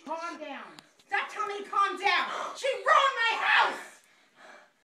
Calm down. Stop telling me to calm down. She ruined